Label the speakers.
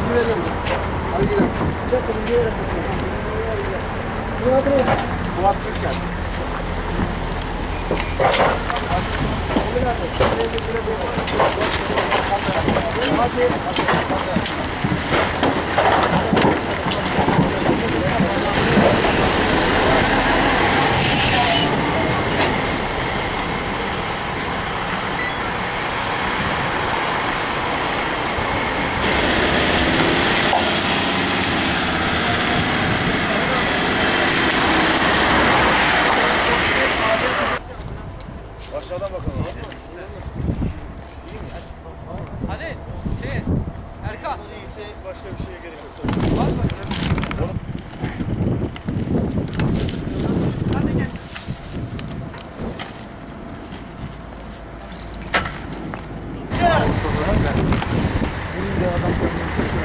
Speaker 1: veriyorum. Hadi gidelim. Çekilin gidelim. Murat Türker. Aşağıdan bakalım.
Speaker 2: Hadi Erkan.
Speaker 1: İyiyse başka bir şeye gerek yok.
Speaker 2: Var mı? Hadi gel.
Speaker 1: Benim de adam